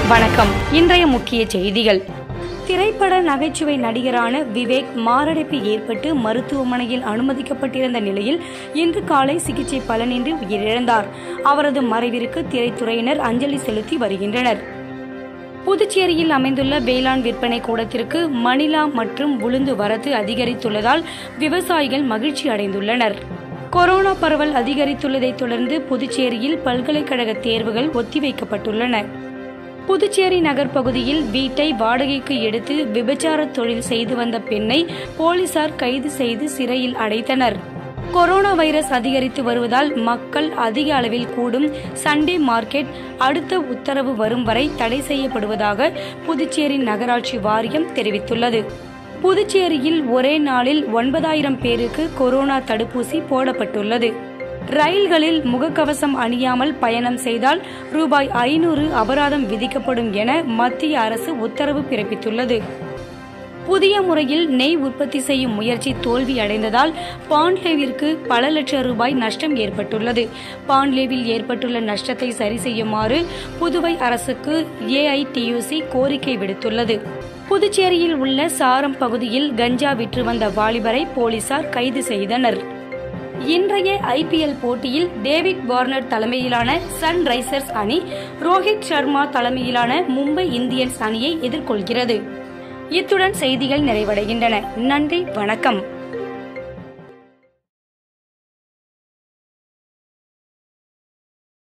வணக்கம். இன்றைய முக்கிய செய்திகள். திரைப்பட நகைச்சுவை நடிகரான விவேக் மாரடைப்பு ஏற்பட்டு மருத்துவமனையில் அனுமதிக்கப்பட்டிருந்த நிலையில் இன்று காலை சிகிச்சை பலனின்றி உயிரிழந்தார். அவரது மறைவிற்கு திரைத்துறையினர் அஞ்சலி செலுத்தி வருகின்றனர். புதுச்சேரியில் அமைந்துள்ள வேளாண் விற்பனை கூடத்திற்கு மணிலா மற்றும் உளுந்து வரத்து அதிகரித்துள்ளதால் விவசாயிகள் மகிழ்ச்சி அடைந்துள்ளனர். கொரோனா பரவல் அதிகரித்துள்ளதை தொடர்ந்து புதுச்சேரியில் பல்கலைக்கழக தேர்வுகள் ஒத்திவைக்கப்பட்டுள்ளன. புதுச்சேரி நகர் பகுதியில் வீட்டை வாடகைக்கு எடுத்து விபச்சார தொழில் செய்து வந்த பெண்ணை போலீசார் கைது செய்து சிறையில் அடைத்தனர். கொரோனா வைரஸ் அதிகரித்து வருவதால் மக்கள் அதிக அளவில் கூடும் சண்டே மார்க்கெட் அடுத்த உத்தரவு வரும் வரை தடை செய்யப்படுவதாக புதுச்சேரி நகராட்சி வாரியம் தெரிவித்துள்ளது. புதுச்சேரியில் ஒரே நாளில் 9,000 பேருக்கு கொரோனா தடுப்பூசி போடப்பட்டுள்ளது. ரயில்களில் முகக்கவசம் அணியாமல் பயணம் செய்தால் ரூபாய் 500 அபராதம் விதிக்கப்படும் என மத்திய அரசு உத்தரவு பிறப்பித்துள்ளது. புதிய முறையில் நெய் உற்பத்தி செய்யும் முயற்சி தோல்வியடைந்ததால் பாண்லேவிற்கு பல லட்சம் ரூபாய் நஷ்டம் ஏற்பட்டுள்ளது. பாண்லேவில் ஏற்பட்டுள்ள நஷ்டத்தை சரி செய்யுமாறு புதுவை அரசுக்கு ஏஐடியூசி கோரிக்கை விடுத்துள்ளது. புதுச்சேரியில் உள்ள சாரம் பகுதியில் கஞ்சா விற்று வந்த வாலிபரை போலீசார் கைது செய்தனர். இன்றைய ஐபிஎல் போட்டியில் டேவிட் வார்னர் தலைமையிலான சன்ரைசர்ஸ் அணி ரோஹித் சர்மா தலைமையிலான மும்பை இந்தியன்ஸ் அணியை எதிர்கொள்கிறது. இத்துடன் செய்திகள் நிறைவடைகின்றன. நன்றி, வணக்கம்.